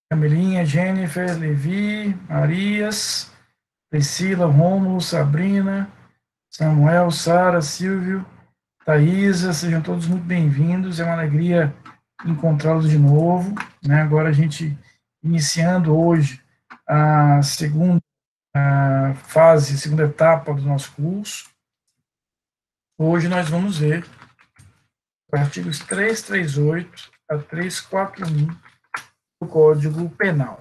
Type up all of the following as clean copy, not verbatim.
Camilinha, Jennifer, Levi, Marias, Priscila, Rômulo, Sabrina, Samuel, Sara, Silvio, Thaisa, sejam todos muito bem-vindos. É uma alegria encontrá-los de novo, né? Agora a gente iniciando hoje a segunda fase, a segunda etapa do nosso curso. Hoje nós vamos ver os artigos 338 a 341 do Código Penal.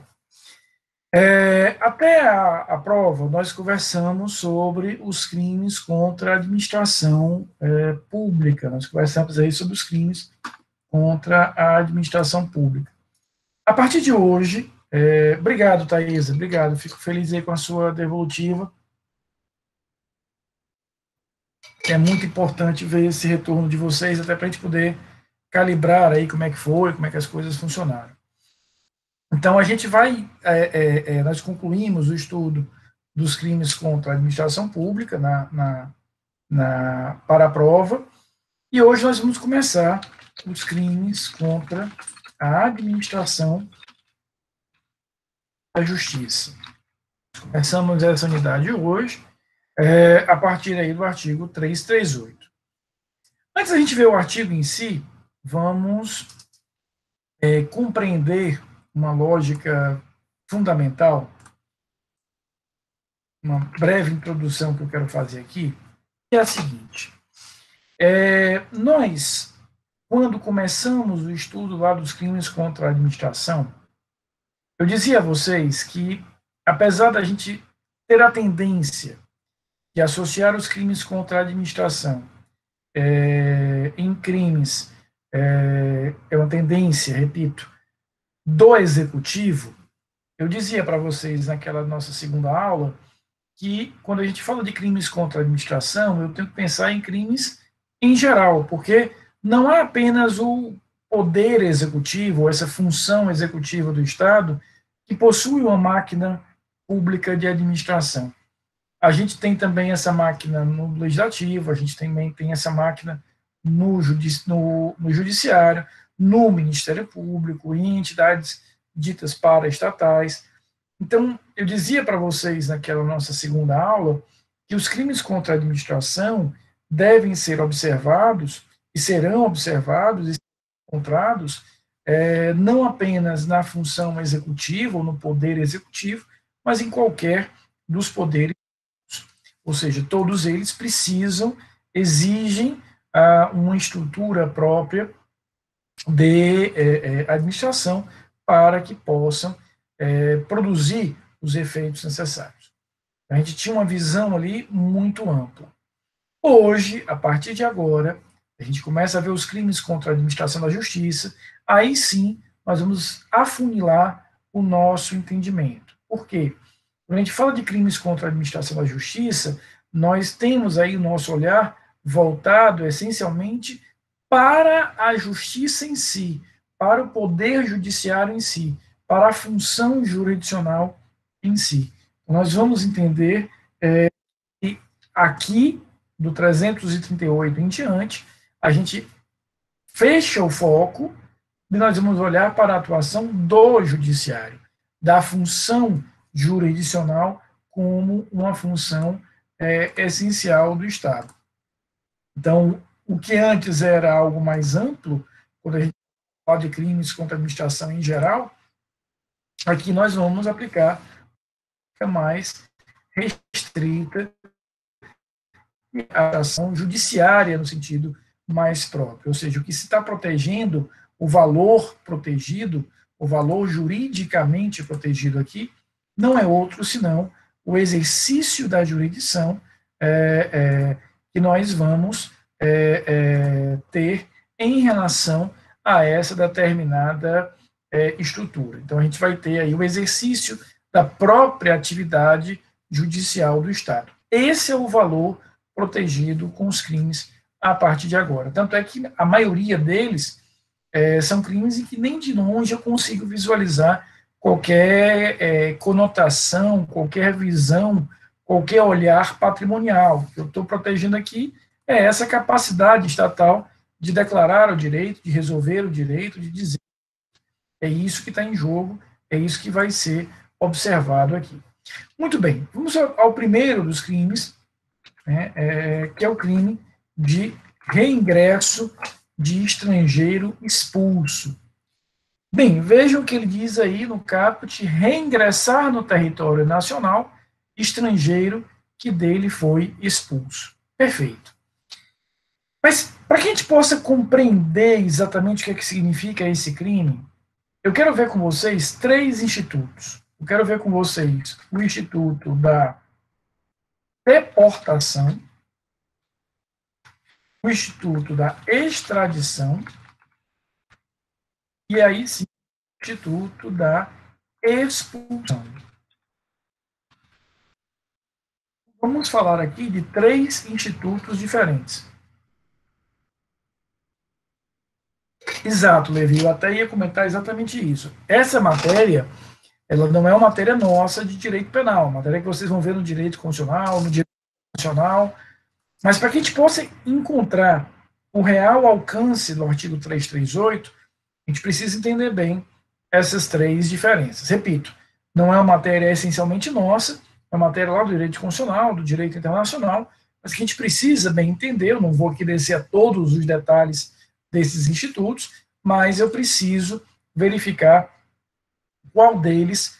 Até a prova, nós conversamos sobre os crimes contra a administração pública, nós conversamos aí sobre os crimes contra a administração pública. A partir de hoje, obrigado, Thaisa, obrigado, fico feliz aí com a sua devolutiva. É muito importante ver esse retorno de vocês, até para a gente poder calibrar aí como é que foi, como é que as coisas funcionaram. Então, a gente vai, nós concluímos o estudo dos crimes contra a administração pública para a prova, e hoje nós vamos começar os crimes contra a administração da justiça. Começamos essa unidade hoje, a partir aí do artigo 338. Antes da gente ver o artigo em si, vamos compreender uma lógica fundamental, uma breve introdução que eu quero fazer aqui, que é a seguinte. Nós, quando começamos o estudo lá dos crimes contra a administração, eu dizia a vocês que, apesar da gente ter a tendência de associar os crimes contra a administração em crimes, é uma tendência, repito, do executivo, eu dizia para vocês naquela nossa segunda aula que, quando a gente fala de crimes contra a administração, eu tenho que pensar em crimes em geral, porque não é apenas o poder executivo, essa função executiva do Estado, que possui uma máquina pública de administração. A gente tem também essa máquina no legislativo, a gente também tem essa máquina no judiciário, no Ministério Público, em entidades ditas paraestatais. Então, eu dizia para vocês naquela nossa segunda aula que os crimes contra a administração devem ser observados e serão observados e encontrados não apenas na função executiva ou no poder executivo, mas em qualquer dos poderes, ou seja, todos eles exigem uma estrutura própria de administração para que possam produzir os efeitos necessários. A gente tinha uma visão ali muito ampla. Hoje, a partir de agora, a gente começa a ver os crimes contra a administração da justiça, aí sim nós vamos afunilar o nosso entendimento. Por quê? Quando a gente fala de crimes contra a administração da justiça, nós temos aí o nosso olhar voltado essencialmente para a justiça em si, para o poder judiciário em si, para a função jurisdicional em si. Nós vamos entender que aqui, do 338 em diante, a gente fecha o foco e nós vamos olhar para a atuação do judiciário, da função jurisdicional como uma função essencial do Estado. Então, o que antes era algo mais amplo, quando a gente fala de crimes contra a administração em geral, aqui nós vamos aplicar mais restrita a ação judiciária no sentido mais próprio, ou seja, o que se está protegendo, o valor protegido, o valor juridicamente protegido aqui, não é outro senão o exercício da jurisdição que nós vamos ter em relação a essa determinada estrutura. Então, a gente vai ter aí o exercício da própria atividade judicial do Estado. Esse é o valor protegido com os crimes a partir de agora. Tanto é que a maioria deles são crimes em que nem de longe eu consigo visualizar qualquer conotação, qualquer visão, qualquer olhar patrimonial. O que eu estou protegendo aqui é essa capacidade estatal de declarar o direito, de resolver o direito, de dizer. É isso que está em jogo É isso que vai ser observado aqui. Muito bem, vamos ao primeiro dos crimes, né, que é o crime de reingresso de estrangeiro expulso. Bem, vejam o que ele diz aí no caput: reingressar no território nacional estrangeiro que dele foi expulso. Perfeito. Mas, para que a gente possa compreender exatamente o que significa esse crime, eu quero ver com vocês 3 institutos. Eu quero ver com vocês o Instituto da Deportação, o Instituto da Extradição e aí sim o Instituto da Expulsão. Vamos falar aqui de 3 institutos diferentes. Exato, Levi, eu até ia comentar exatamente isso. Essa matéria, ela não é uma matéria nossa de direito penal, uma matéria que vocês vão ver no direito constitucional, no direito nacional, mas para que a gente possa encontrar o real alcance do artigo 338, a gente precisa entender bem essas 3 diferenças. Repito, não é uma matéria essencialmente nossa, é uma matéria lá do direito constitucional, do direito internacional, mas que a gente precisa bem entender. Eu não vou aqui descer a todos os detalhes desses institutos, mas eu preciso verificar qual deles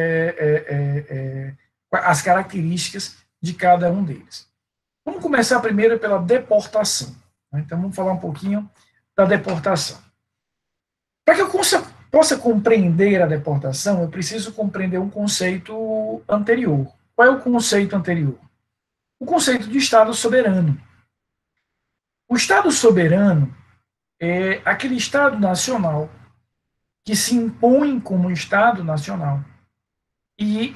as características de cada um deles. Vamos começar primeiro pela deportação. Então, vamos falar um pouquinho da deportação. Para que eu possa compreender a deportação, eu preciso compreender um conceito anterior. Qual é o conceito anterior? O conceito de Estado soberano. O Estado soberano é aquele Estado nacional que se impõe como Estado nacional e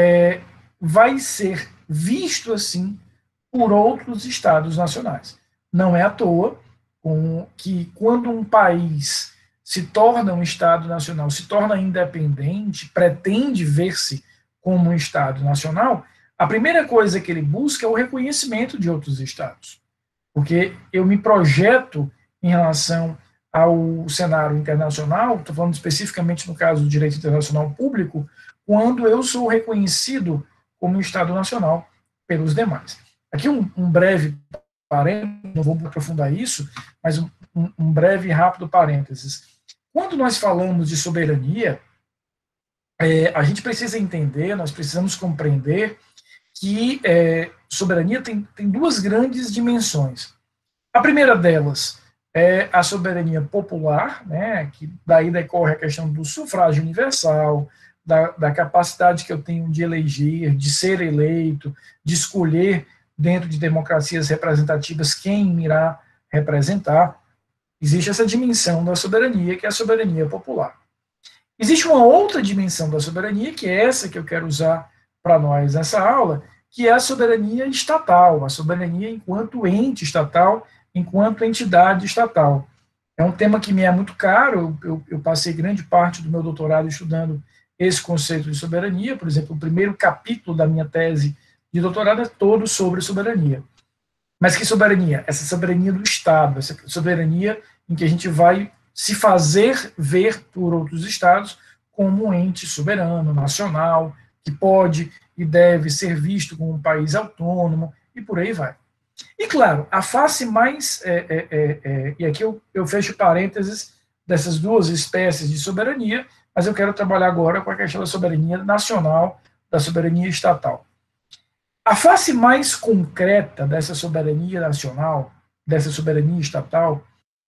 vai ser visto assim por outros Estados nacionais. Não é à toa que quando um país se torna um Estado nacional, se torna independente, pretende ver-se como um Estado nacional, a primeira coisa que ele busca é o reconhecimento de outros Estados. Porque eu me projeto em relação ao cenário internacional, estou falando especificamente no caso do direito internacional público, quando eu sou reconhecido como Estado nacional pelos demais. Aqui um breve parênteses, não vou aprofundar isso, mas um breve e rápido parênteses. Quando nós falamos de soberania, a gente precisa entender, nós precisamos compreender que soberania tem 2 grandes dimensões. A primeira delas é a soberania popular, né, que daí decorre a questão do sufrágio universal, da capacidade que eu tenho de eleger, de ser eleito, de escolher dentro de democracias representativas quem me irá representar. Existe essa dimensão da soberania, que é a soberania popular. Existe uma outra dimensão da soberania, que é essa que eu quero usar para nós nessa aula, que é a soberania estatal, a soberania enquanto ente estatal, enquanto entidade estatal. É um tema que me é muito caro, eu passei grande parte do meu doutorado estudando esse conceito de soberania. Por exemplo, o primeiro capítulo da minha tese de doutorado é todo sobre soberania. Mas que soberania? Essa soberania do Estado, essa soberania em que a gente vai se fazer ver por outros Estados como um ente soberano, nacional, que pode e deve ser visto como um país autônomo, e por aí vai. E, claro, a face mais... e aqui eu fecho parênteses dessas 2 espécies de soberania, mas eu quero trabalhar agora com a questão da soberania nacional, da soberania estatal. A face mais concreta dessa soberania nacional, dessa soberania estatal,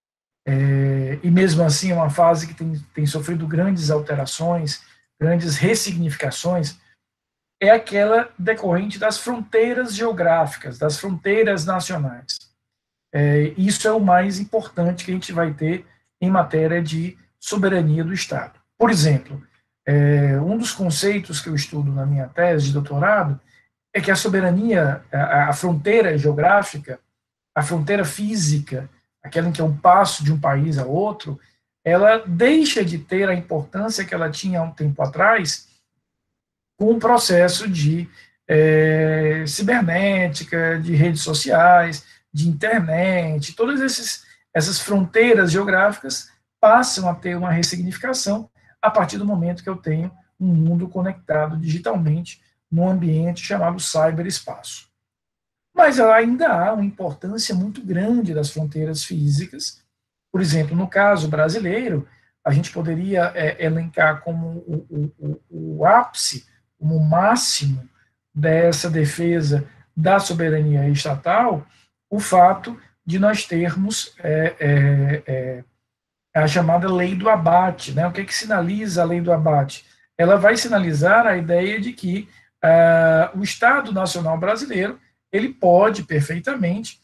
e mesmo assim é uma fase que tem sofrido grandes alterações, grandes ressignificações, é aquela decorrente das fronteiras geográficas, das fronteiras nacionais. Isso é o mais importante que a gente vai ter em matéria de soberania do Estado. Por exemplo, um dos conceitos que eu estudo na minha tese de doutorado é que a soberania, a fronteira geográfica, a fronteira física, aquela em que é um passo de um país a outro, ela deixa de ter a importância que ela tinha há um tempo atrás com o processo de cibernética, de redes sociais, de internet. Todas essas fronteiras geográficas passam a ter uma ressignificação a partir do momento que eu tenho um mundo conectado digitalmente num ambiente chamado cyberespaço. Mas ainda há uma importância muito grande das fronteiras físicas. Por exemplo, no caso brasileiro, a gente poderia elencar como o ápice, como o máximo dessa defesa da soberania estatal, o fato de nós termos a chamada lei do abate. Né? O que sinaliza a lei do abate? Ela vai sinalizar a ideia de que o Estado Nacional Brasileiro ele pode perfeitamente.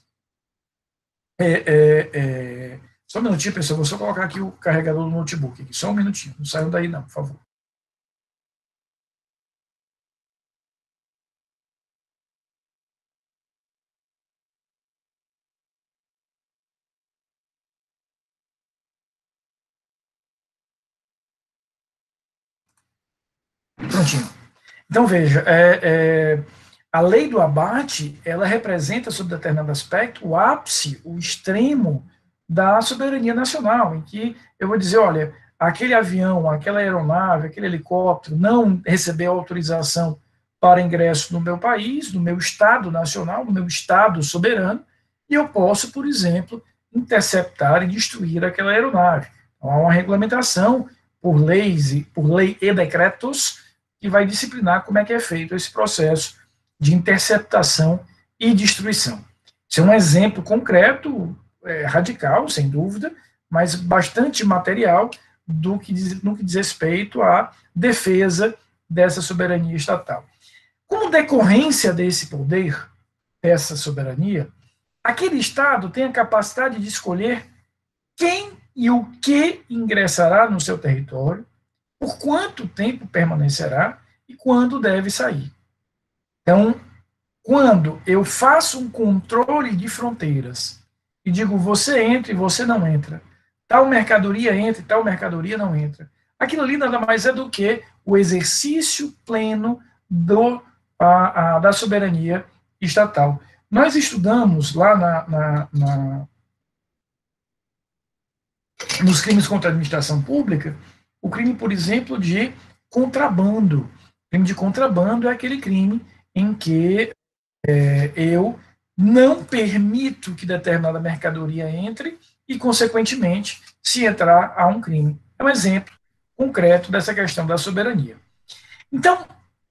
Só um minutinho, pessoal, vou só colocar aqui o carregador do notebook. Aqui. Só um minutinho, não saiam daí não, por favor. Prontinho. Então, veja, a lei do abate, ela representa, sob determinado aspecto, o ápice, o extremo da soberania nacional, em que eu vou dizer, olha, aquele avião, aquela aeronave, aquele helicóptero não recebeu autorização para ingresso no meu país, no meu Estado nacional, no meu Estado soberano, e eu posso, por exemplo, interceptar e destruir aquela aeronave. Então, há uma regulamentação por leis, por lei e decretos, que vai disciplinar como é que é feito esse processo de interceptação e destruição. Isso é um exemplo concreto, radical, sem dúvida, mas bastante material no que diz respeito à defesa dessa soberania estatal. Como decorrência desse poder, dessa soberania, aquele Estado tem a capacidade de escolher quem e o que ingressará no seu território, por quanto tempo permanecerá e quando deve sair. Então, quando eu faço um controle de fronteiras e digo você entra e você não entra, tal mercadoria entra e tal mercadoria não entra, aquilo ali nada mais é do que o exercício pleno da soberania estatal. Nós estudamos lá nos crimes contra a administração pública o crime, por exemplo, de contrabando. O crime de contrabando é aquele crime em que eu não permito que determinada mercadoria entre e, consequentemente, se entrar, há um crime. É um exemplo concreto dessa questão da soberania. Então,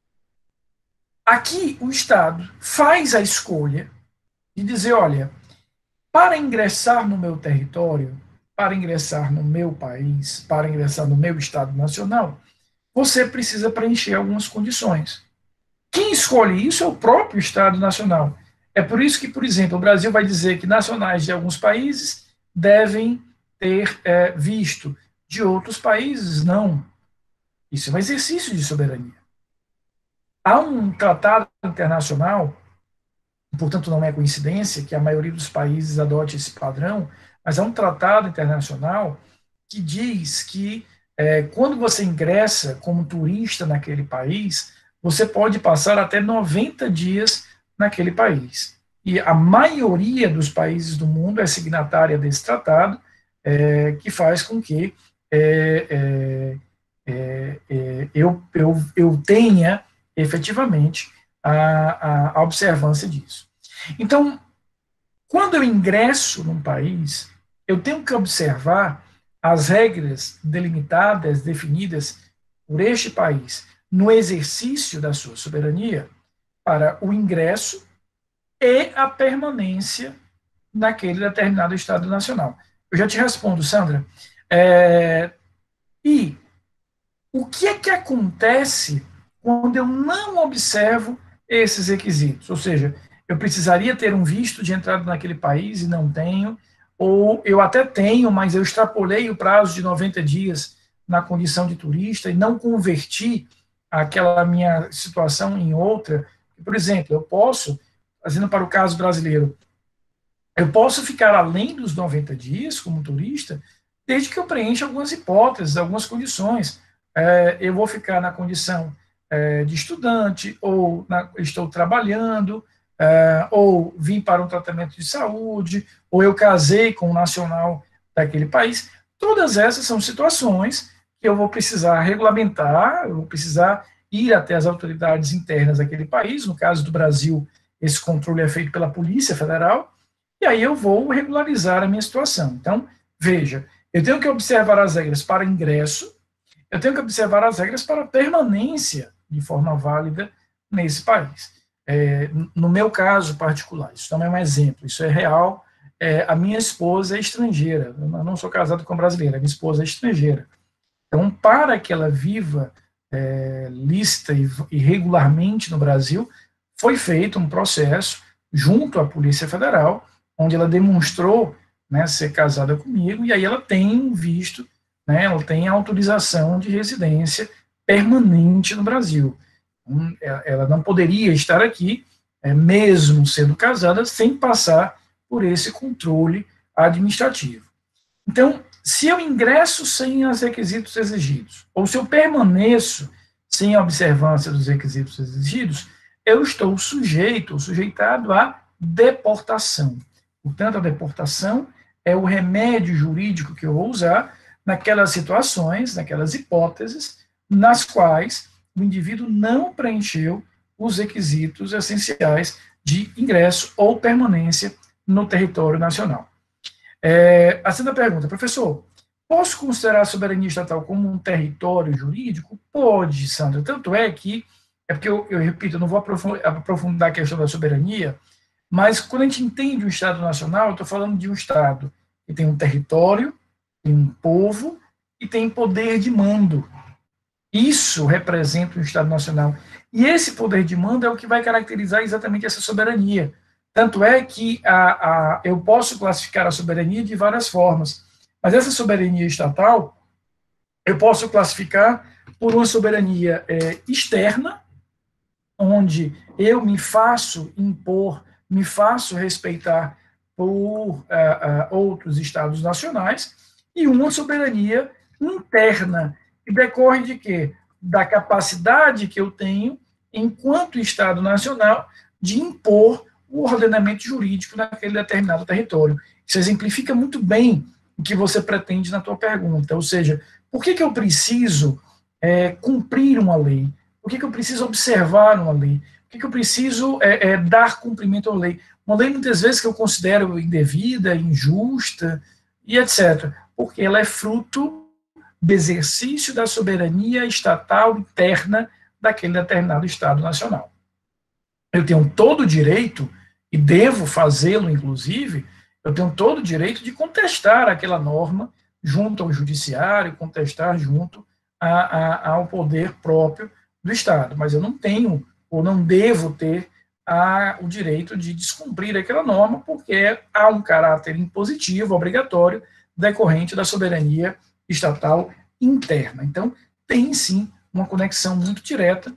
aqui o Estado faz a escolha de dizer, olha, para ingressar no meu território, para ingressar no meu país, para ingressar no meu Estado Nacional, você precisa preencher algumas condições. Quem escolhe isso é o próprio Estado Nacional. É por isso que, por exemplo, o Brasil vai dizer que nacionais de alguns países devem ter visto, de outros países não. Isso é um exercício de soberania. Há um tratado internacional, portanto não é coincidência que a maioria dos países adote esse padrão, mas há um tratado internacional que diz que quando você ingressa como turista naquele país, você pode passar até 90 dias naquele país. E a maioria dos países do mundo é signatária desse tratado, que faz com que eu tenha efetivamente a observância disso. Então, quando eu ingresso num país, eu tenho que observar as regras delimitadas, definidas por este país no exercício da sua soberania para o ingresso e a permanência naquele determinado Estado nacional. Eu já te respondo, Sandra. E o que é que acontece quando eu não observo esses requisitos? Ou seja, eu precisaria ter um visto de entrada naquele país e não tenho, ou eu até tenho, mas eu extrapolei o prazo de 90 dias na condição de turista e não converti aquela minha situação em outra. Por exemplo, eu posso, fazendo para o caso brasileiro, eu posso ficar além dos 90 dias como turista, desde que eu preencha algumas hipóteses, algumas condições. Eu vou ficar na condição de estudante, ou estou trabalhando, ou vim para um tratamento de saúde, ou eu casei com um nacional daquele país. Todas essas são situações que eu vou precisar regulamentar, eu vou precisar ir até as autoridades internas daquele país, no caso do Brasil, esse controle é feito pela Polícia Federal, e aí eu vou regularizar a minha situação. Então, veja, eu tenho que observar as regras para ingresso, eu tenho que observar as regras para permanência de forma válida nesse país. No meu caso particular, isso também é um exemplo, isso é real, a minha esposa é estrangeira, eu não sou casado com brasileira, a minha esposa é estrangeira. Então, para que ela viva lícita e regularmente no Brasil, foi feito um processo junto à Polícia Federal, onde ela demonstrou, né, ser casada comigo, e aí ela tem um visto, né, ela tem autorização de residência permanente no Brasil. Então, ela não poderia estar aqui, mesmo sendo casada, sem passar por esse controle administrativo. Então, se eu ingresso sem os requisitos exigidos, ou se eu permaneço sem a observância dos requisitos exigidos, eu estou sujeitado à deportação. Portanto, a deportação é o remédio jurídico que eu vou usar naquelas situações, naquelas hipóteses, nas quais o indivíduo não preencheu os requisitos essenciais de ingresso ou permanência no território nacional. A segunda pergunta, professor, posso considerar a soberania estatal como um território jurídico? Pode, Sandra. Tanto é que, porque eu repito, eu não vou aprofundar a questão da soberania, mas quando a gente entende o Estado Nacional, eu estou falando de um Estado que tem um território, tem um povo e tem poder de mando. Isso representa o Estado Nacional. E esse poder de mando é o que vai caracterizar exatamente essa soberania. Tanto é que eu posso classificar a soberania de várias formas, mas essa soberania estatal eu posso classificar por uma soberania externa, onde eu me faço impor, me faço respeitar por outros estados nacionais, e uma soberania interna, que decorre de quê? Da capacidade que eu tenho, enquanto Estado nacional, de impor o ordenamento jurídico naquele determinado território. Isso exemplifica muito bem o que você pretende na tua pergunta, ou seja, por que eu preciso cumprir uma lei? Por que eu preciso observar uma lei? Por que eu preciso dar cumprimento à lei? Uma lei, muitas vezes, que eu considero indevida, injusta, e etc., porque ela é fruto do exercício da soberania estatal interna daquele determinado Estado nacional. Eu tenho todo o direito, e devo fazê-lo, inclusive, eu tenho todo o direito de contestar aquela norma junto ao judiciário, contestar junto ao poder próprio do Estado, mas eu não tenho, ou não devo ter, o direito de descumprir aquela norma, porque há um caráter impositivo, obrigatório, decorrente da soberania estatal interna. Então, tem sim uma conexão muito direta.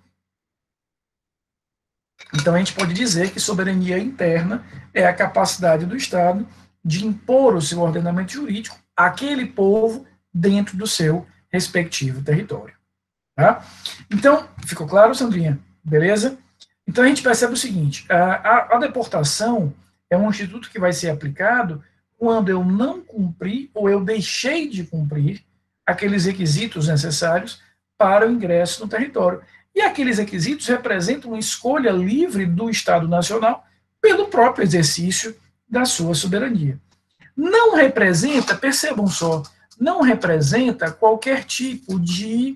Então, a gente pode dizer que soberania interna é a capacidade do Estado de impor o seu ordenamento jurídico àquele povo dentro do seu respectivo território. Tá? Então, ficou claro, Sandrinha? Beleza? Então, a gente percebe o seguinte, a deportação é um instituto que vai ser aplicado quando eu não cumpri ou eu deixei de cumprir aqueles requisitos necessários para o ingresso no território. E aqueles requisitos representam uma escolha livre do Estado Nacional pelo próprio exercício da sua soberania. Não representa, percebam só, não representa qualquer tipo de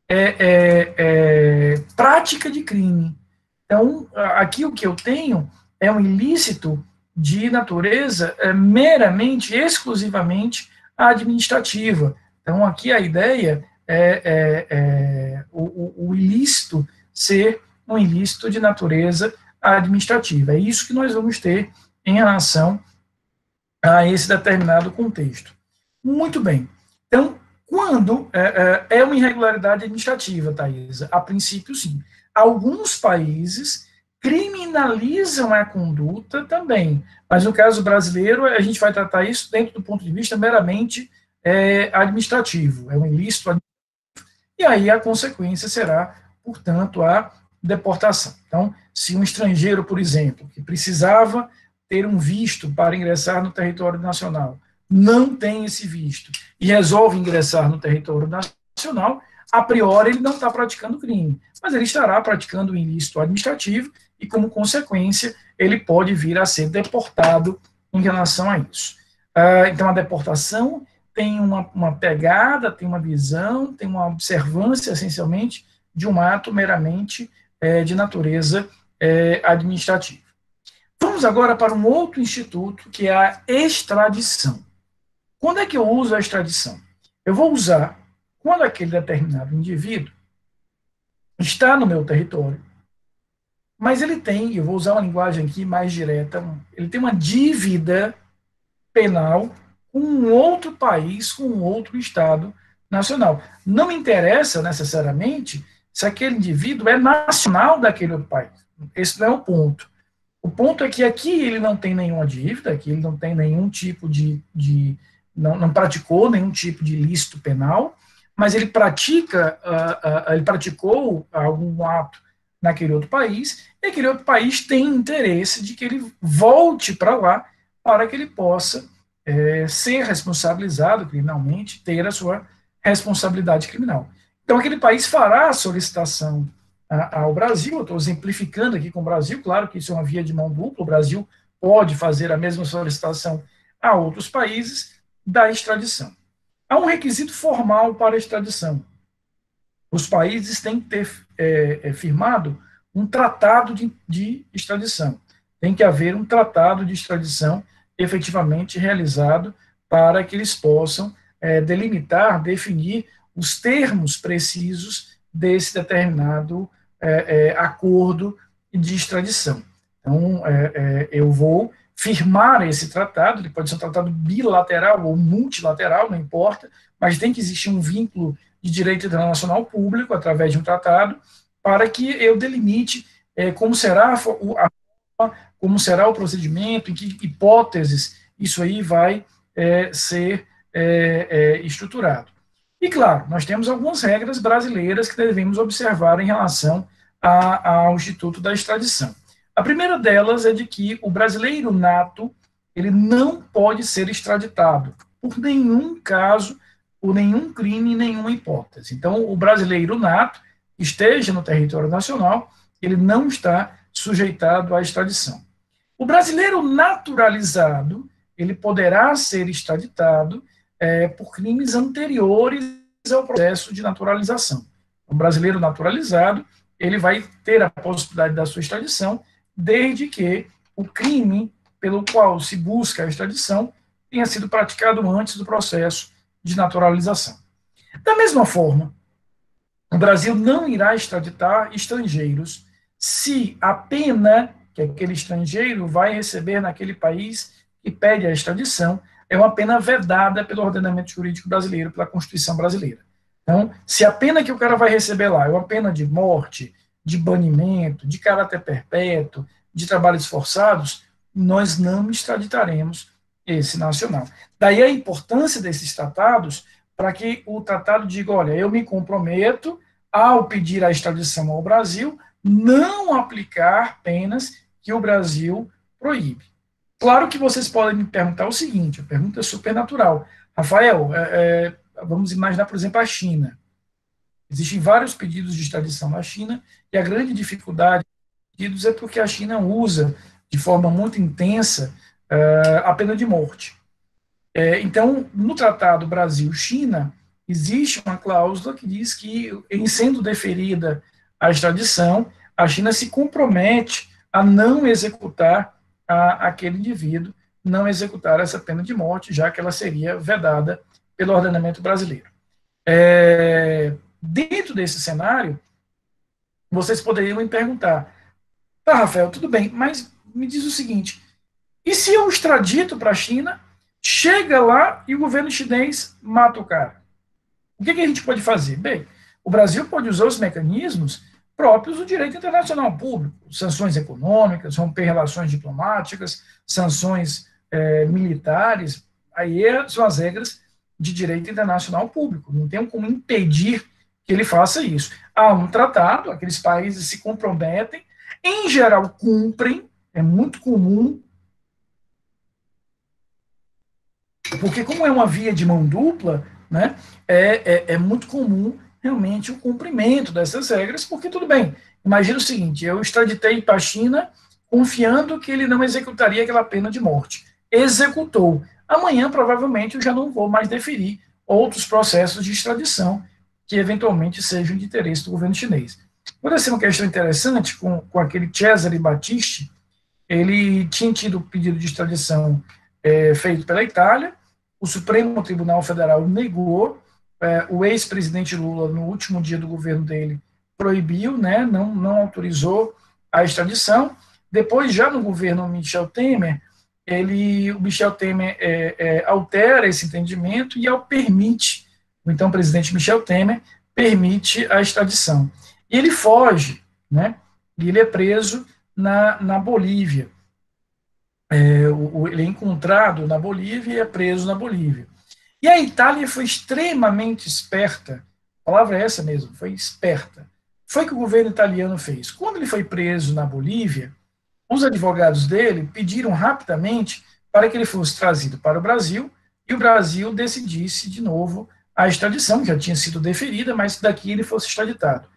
prática de crime. Então, aqui o que eu tenho é um ilícito de natureza meramente, exclusivamente administrativa. Então, aqui a ideia o ilícito ser um ilícito de natureza administrativa. É isso que nós vamos ter em relação a esse determinado contexto. Muito bem. Então, quando é uma irregularidade administrativa, Thaisa? A princípio, sim. Alguns países criminalizam a conduta também, mas no caso brasileiro, a gente vai tratar isso dentro do ponto de vista meramente administrativo. É um ilícito administrativo, e aí a consequência será, portanto, a deportação. Então, se um estrangeiro, por exemplo, que precisava ter um visto para ingressar no território nacional, não tem esse visto e resolve ingressar no território nacional, nacional, a priori ele não está praticando crime, mas ele estará praticando um ilícito administrativo e, como consequência, ele pode vir a ser deportado em relação a isso. Então, a deportação tem uma pegada, tem uma visão, tem uma observância, essencialmente, de um ato meramente de natureza administrativa. Vamos agora para um outro instituto, que é a extradição. Quando é que eu uso a extradição? Eu vou usar quando aquele determinado indivíduo está no meu território, mas ele tem, eu vou usar uma linguagem aqui mais direta, ele tem uma dívida penal com um outro país, com um outro Estado nacional. Não me interessa necessariamente se aquele indivíduo é nacional daquele outro país. Esse não é o ponto. O ponto é que aqui ele não tem nenhuma dívida, aqui ele não tem nenhum tipo não praticou nenhum tipo de ilícito penal, mas ele praticou algum ato naquele outro país, e aquele outro país tem interesse de que ele volte para lá para que ele possa ser responsabilizado criminalmente, ter a sua responsabilidade criminal. Então, aquele país fará a solicitação ao Brasil, eu estou exemplificando aqui com o Brasil, claro que isso é uma via de mão dupla, o Brasil pode fazer a mesma solicitação a outros países da extradição. Há um requisito formal para a extradição. Os países têm que ter firmado um tratado de extradição. Tem que haver um tratado de extradição efetivamente realizado para que eles possam delimitar, definir os termos precisos desse determinado acordo de extradição. Então, eu vou firmar esse tratado, ele pode ser um tratado bilateral ou multilateral, não importa, mas tem que existir um vínculo de direito internacional público através de um tratado para que eu delimite como será o procedimento, em que hipóteses isso aí vai ser estruturado. E, claro, nós temos algumas regras brasileiras que devemos observar em relação ao Instituto da Extradição. A primeira delas é de que o brasileiro nato, ele não pode ser extraditado por nenhum caso, por nenhum crime, nenhuma hipótese. Então, o brasileiro nato, esteja no território nacional, ele não está sujeitado à extradição. O brasileiro naturalizado, ele poderá ser extraditado por crimes anteriores ao processo de naturalização. O brasileiro naturalizado, ele vai ter a possibilidade da sua extradição, desde que o crime pelo qual se busca a extradição tenha sido praticado antes do processo de naturalização. Da mesma forma, o Brasil não irá extraditar estrangeiros se a pena que aquele estrangeiro vai receber naquele país que pede a extradição é uma pena vedada pelo ordenamento jurídico brasileiro, pela Constituição brasileira. Então, se a pena que o cara vai receber lá é uma pena de morte, de banimento, de caráter perpétuo, de trabalhos forçados, nós não extraditaremos esse nacional. Daí a importância desses tratados para que o tratado diga, olha, eu me comprometo, ao pedir a extradição ao Brasil, não aplicar penas que o Brasil proíbe. Claro que vocês podem me perguntar o seguinte, a pergunta é super natural. Rafael, vamos imaginar, por exemplo, a China. Existem vários pedidos de extradição na China, e a grande dificuldade dos pedidos é porque a China usa, de forma muito intensa, a pena de morte. Então, no Tratado Brasil-China, existe uma cláusula que diz que, em sendo deferida a extradição, a China se compromete a não executar aquele indivíduo, não executar essa pena de morte, já que ela seria vedada pelo ordenamento brasileiro. Dentro desse cenário, vocês poderiam me perguntar, tá, Rafael, tudo bem, mas me diz o seguinte, e se eu extradito para a China, chega lá e o governo chinês mata o cara? O que a gente pode fazer? Bem, o Brasil pode usar os mecanismos próprios do direito internacional público, sanções econômicas, romper relações diplomáticas, sanções militares, aí são as regras de direito internacional público, não tem como impedir que ele faça isso. Há um tratado, aqueles países se comprometem, em geral cumprem, é muito comum, porque como é uma via de mão dupla, né, é muito comum realmente o cumprimento dessas regras, porque tudo bem, imagina o seguinte, eu extraditei para a China confiando que ele não executaria aquela pena de morte. Executou. Amanhã, provavelmente, eu já não vou mais deferir outros processos de extradição que eventualmente sejam de interesse do governo chinês. Aconteceu uma questão interessante com aquele Cesare Battisti. Ele tinha tido o pedido de extradição feito pela Itália, o Supremo Tribunal Federal negou, o ex-presidente Lula, no último dia do governo dele, proibiu, né, não autorizou a extradição. Depois, já no governo Michel Temer, o Michel Temer altera esse entendimento e permite, o então presidente Michel Temer, permite a extradição. E ele foge, né, e ele é preso na Bolívia. Ele é encontrado na Bolívia e é preso na Bolívia. E a Itália foi extremamente esperta, a palavra é essa mesmo, foi esperta. Foi o que o governo italiano fez. Quando ele foi preso na Bolívia, os advogados dele pediram rapidamente para que ele fosse trazido para o Brasil e o Brasil decidisse de novo a extradição, que já tinha sido deferida, mas daqui ele fosse extraditado.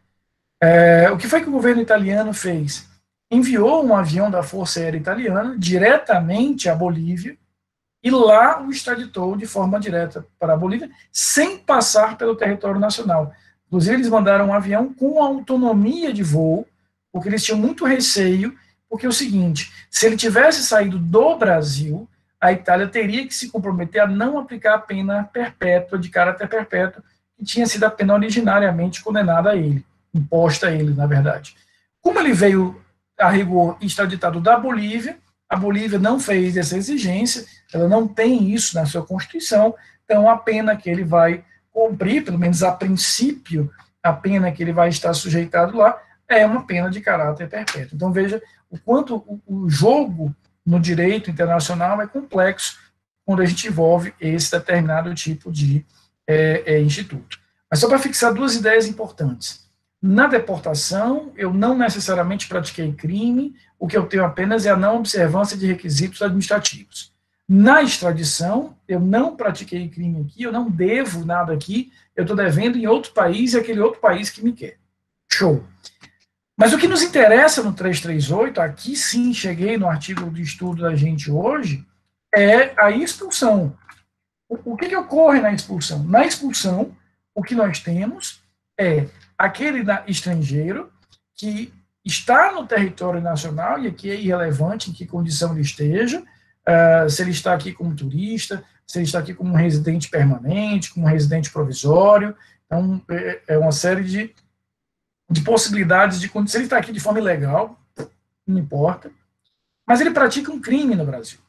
O que foi que o governo italiano fez? Enviou um avião da Força Aérea Italiana diretamente à Bolívia e lá o extraditou de forma direta para a Bolívia, sem passar pelo território nacional. Inclusive, eles mandaram um avião com autonomia de voo, porque eles tinham muito receio, porque é o seguinte, se ele tivesse saído do Brasil, a Itália teria que se comprometer a não aplicar a pena perpétua, de caráter perpétuo, que tinha sido a pena originariamente condenada a ele, imposta a ele, na verdade. Como ele veio a rigor extraditado da Bolívia, a Bolívia não fez essa exigência, ela não tem isso na sua Constituição, então a pena que ele vai cumprir, pelo menos a princípio, a pena que ele vai estar sujeitado lá, é uma pena de caráter perpétuo. Então veja o quanto o jogo no direito internacional é complexo quando a gente envolve esse determinado tipo de instituto. Mas só para fixar duas ideias importantes. Na deportação, eu não necessariamente pratiquei crime, o que eu tenho apenas é a não observância de requisitos administrativos. Na extradição, eu não pratiquei crime aqui, eu não devo nada aqui, eu estou devendo em outro país e aquele outro país que me quer. Show. Mas o que nos interessa no 338, aqui sim cheguei no artigo de estudo da gente hoje, é a expulsão. O que ocorre na expulsão? Na expulsão, o que nós temos é aquele estrangeiro que está no território nacional, e aqui é irrelevante em que condição ele esteja, se ele está aqui como turista, se ele está aqui como um residente permanente, como um residente provisório, então é uma série de possibilidades de se ele está aqui de forma ilegal, não importa, mas ele pratica um crime no Brasil.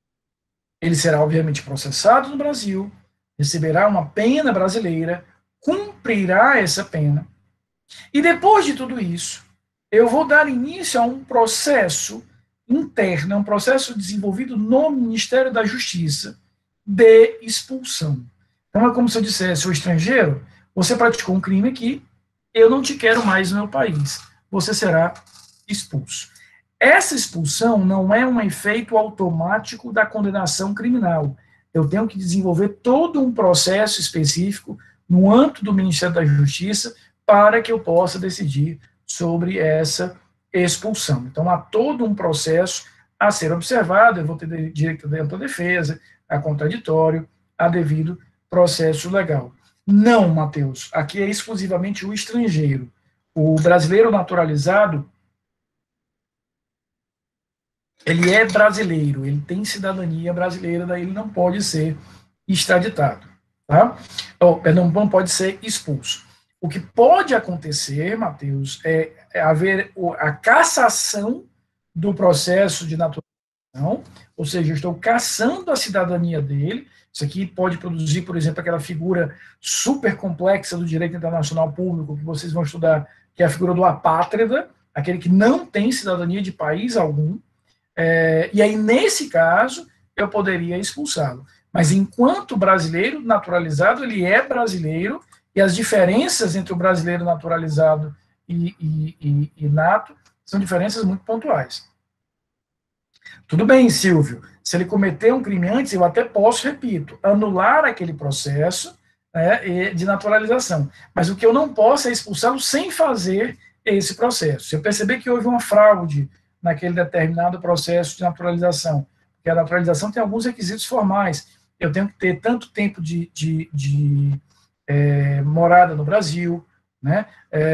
Ele será, obviamente, processado no Brasil, receberá uma pena brasileira, cumprirá essa pena, e depois de tudo isso, eu vou dar início a um processo interno, um processo desenvolvido no Ministério da Justiça de expulsão. Então é como se eu dissesse, o estrangeiro, você praticou um crime aqui, eu não te quero mais no meu país, você será expulso. Essa expulsão não é um efeito automático da condenação criminal. Eu tenho que desenvolver todo um processo específico no âmbito do Ministério da Justiça para que eu possa decidir sobre essa expulsão. Então, há todo um processo a ser observado, eu vou ter direito à ampla defesa, a contraditório, a devido processo legal. Não, Matheus, aqui é exclusivamente o estrangeiro. O brasileiro naturalizado, ele é brasileiro, ele tem cidadania brasileira, daí ele não pode ser extraditado, tá? Não pode ser expulso. O que pode acontecer, Matheus, é haver a cassação do processo de naturalização, ou seja, eu estou cassando a cidadania dele. Isso aqui pode produzir, por exemplo, aquela figura super complexa do direito internacional público que vocês vão estudar, que é a figura do apátrida, aquele que não tem cidadania de país algum. E aí, nesse caso, eu poderia expulsá-lo. Mas enquanto brasileiro naturalizado, ele é brasileiro, e as diferenças entre o brasileiro naturalizado e nato são diferenças muito pontuais. Tudo bem, Silvio, se ele cometeu um crime antes, eu até posso, repito, anular aquele processo, né, de naturalização. Mas o que eu não posso é expulsá-lo sem fazer esse processo. Se eu perceber que houve uma fraude naquele determinado processo de naturalização, porque a naturalização tem alguns requisitos formais, eu tenho que ter tanto tempo de morada no Brasil, né?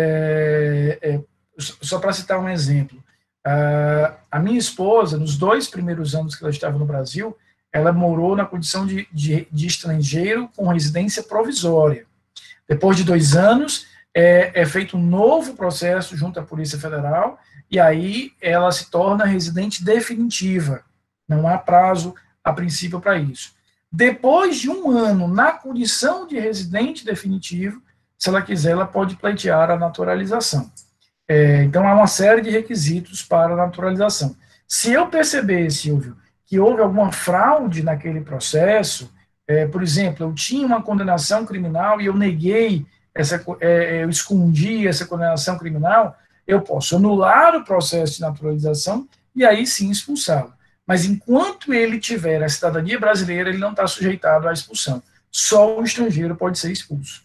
Só para citar um exemplo, a minha esposa, nos 2 primeiros anos que ela estava no Brasil, ela morou na condição de estrangeiro com residência provisória. Depois de 2 anos, é feito um novo processo junto à Polícia Federal, e aí ela se torna residente definitiva. Não há prazo, a princípio, para isso. Depois de 1 ano na condição de residente definitivo, se ela quiser, ela pode pleitear a naturalização. Então, há uma série de requisitos para a naturalização. Se eu perceber, Silvio, que houve alguma fraude naquele processo, por exemplo, eu tinha uma condenação criminal e eu neguei, eu escondi essa condenação criminal, eu posso anular o processo de naturalização e aí sim expulsá-lo. Mas enquanto ele tiver a cidadania brasileira, ele não está sujeitado à expulsão. Só o estrangeiro pode ser expulso.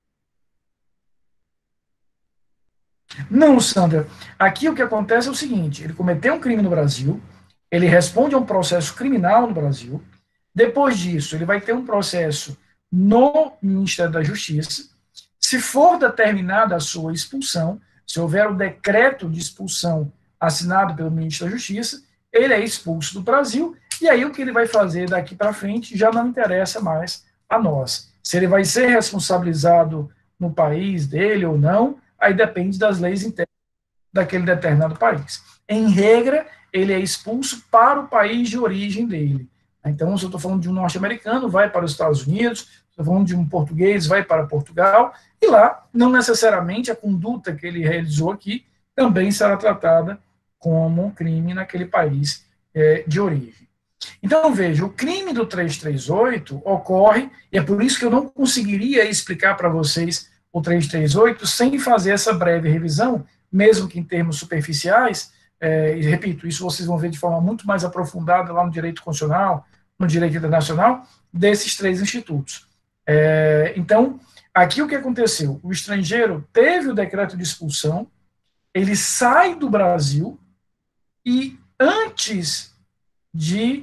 Não, Sandra. Aqui o que acontece é o seguinte: ele cometeu um crime no Brasil, ele responde a um processo criminal no Brasil, depois disso, ele vai ter um processo no Ministério da Justiça. Se for determinada a sua expulsão, se houver o decreto de expulsão assinado pelo ministro da Justiça, ele é expulso do Brasil, e aí o que ele vai fazer daqui para frente já não interessa mais a nós. Se ele vai ser responsabilizado no país dele ou não, aí depende das leis internas daquele determinado país. Em regra, ele é expulso para o país de origem dele. Então, se eu estou falando de um norte-americano, vai para os Estados Unidos, se eu estou falando de um português, vai para Portugal, e lá, não necessariamente a conduta que ele realizou aqui também será tratada como um crime naquele país de origem. Então, veja, o crime do 338 ocorre, e é por isso que eu não conseguiria explicar para vocês o 338 sem fazer essa breve revisão, mesmo que em termos superficiais, e repito, isso vocês vão ver de forma muito mais aprofundada lá no direito constitucional, no direito internacional, desses 3 institutos. Então, aqui o que aconteceu? O estrangeiro teve o decreto de expulsão, ele sai do Brasil e antes de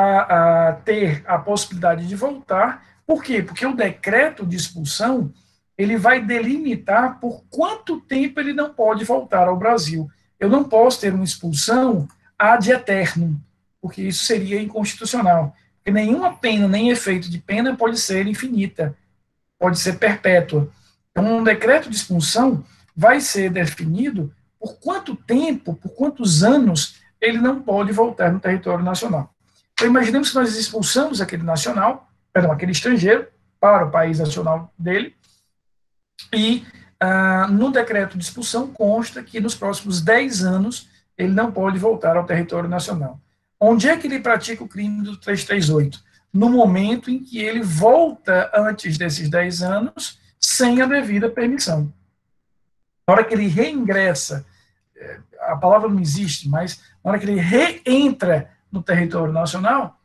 ter a possibilidade de voltar, por quê? Porque o decreto de expulsão ele vai delimitar por quanto tempo ele não pode voltar ao Brasil. Eu não posso ter uma expulsão ad eternum, porque isso seria inconstitucional. Porque nenhuma pena, nem efeito de pena pode ser infinita, pode ser perpétua. Então, um decreto de expulsão vai ser definido por quanto tempo, por quantos anos ele não pode voltar no território nacional. Então, imaginemos que nós expulsamos aquele estrangeiro para o país nacional dele, e no decreto de expulsão consta que nos próximos 10 anos ele não pode voltar ao território nacional. Onde é que ele pratica o crime do 338? No momento em que ele volta antes desses 10 anos sem a devida permissão. Na hora que ele reingressa, a palavra não existe, mas na hora que ele reentra no território nacional,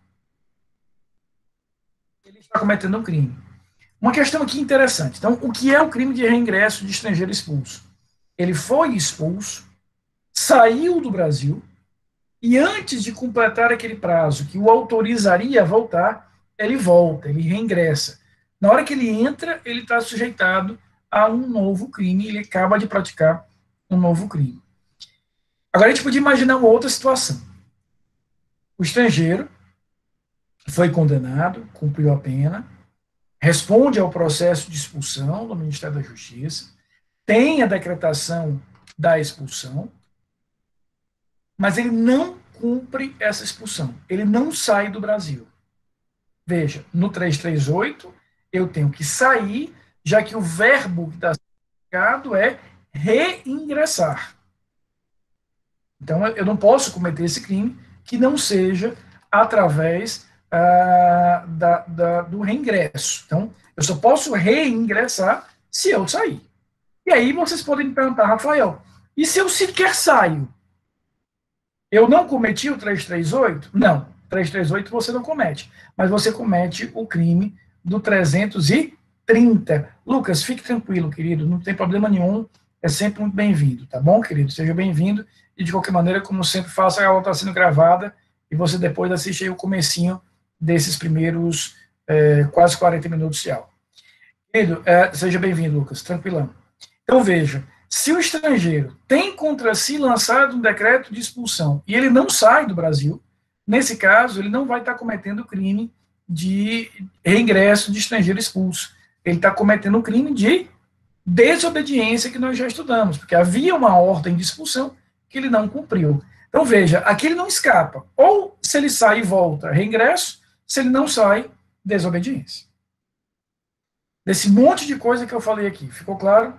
ele está cometendo um crime. Uma questão aqui interessante. Então, o que é o crime de reingresso de estrangeiro expulso? Ele foi expulso, saiu do Brasil, e antes de completar aquele prazo que o autorizaria a voltar, ele volta, ele reingressa. Na hora que ele entra, ele está sujeitado a um novo crime, ele acaba de praticar um novo crime. Agora, a gente pode imaginar uma outra situação. O estrangeiro foi condenado, cumpriu a pena, responde ao processo de expulsão do Ministério da Justiça, tem a decretação da expulsão, mas ele não cumpre essa expulsão, ele não sai do Brasil. Veja, no 338, eu tenho que sair, já que o verbo que está aplicado é reingressar. Então, eu não posso cometer esse crime que não seja através do reingresso. Então, eu só posso reingressar se eu sair. E aí vocês podem me perguntar, Rafael, e se eu sequer saio? Eu não cometi o 338? Não, 338 você não comete, mas você comete o crime do 330. 30. Lucas, fique tranquilo, querido, não tem problema nenhum, é sempre muito bem-vindo, tá bom, querido? Seja bem-vindo, e de qualquer maneira, como sempre faço, a aula está sendo gravada, e você depois assiste aí o comecinho desses primeiros quase 40 minutos de aula. Querido, seja bem-vindo, Lucas, tranquilão. Então, veja, se o estrangeiro tem contra si lançado um decreto de expulsão e ele não sai do Brasil, nesse caso, ele não vai estar cometendo crime de reingresso de estrangeiro expulso. Ele está cometendo um crime de desobediência que nós já estudamos, porque havia uma ordem de expulsão que ele não cumpriu. Então, veja, aqui ele não escapa. Ou se ele sai e volta, reingresso, se ele não sai, desobediência. Desse monte de coisa que eu falei aqui, ficou claro?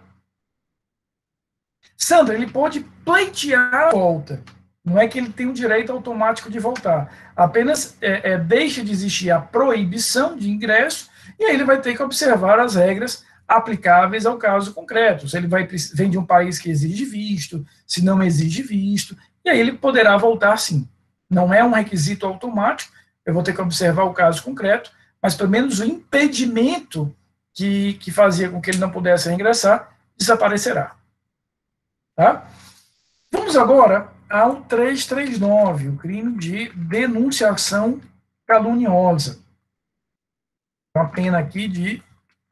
Sandra, ele pode pleitear a volta. Não é que ele tem o direito automático de voltar. Apenas deixa de existir a proibição de ingresso e aí ele vai ter que observar as regras aplicáveis ao caso concreto. Se ele vem de um país que exige visto, se não exige visto, e aí ele poderá voltar sim. Não é um requisito automático, eu vou ter que observar o caso concreto, mas pelo menos o impedimento que fazia com que ele não pudesse reingressar desaparecerá. Tá? Vamos agora ao 339, o crime de denunciação caluniosa. Uma pena aqui de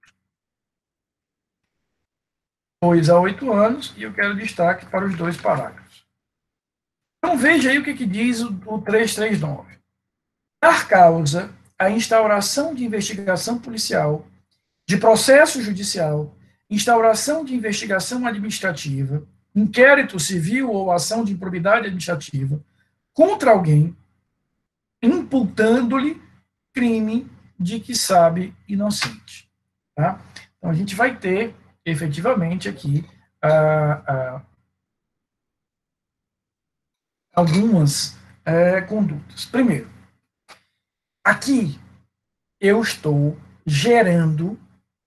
2 a 8 anos, e eu quero destaque para os dois parágrafos. Então veja aí o que diz o 339. Dar causa à instauração de investigação policial, de processo judicial, instauração de investigação administrativa, inquérito civil ou ação de improbidade administrativa contra alguém, imputando-lhe crime de que sabe inocente. Tá? Então, a gente vai ter, efetivamente, aqui algumas condutas. Primeiro, aqui eu estou gerando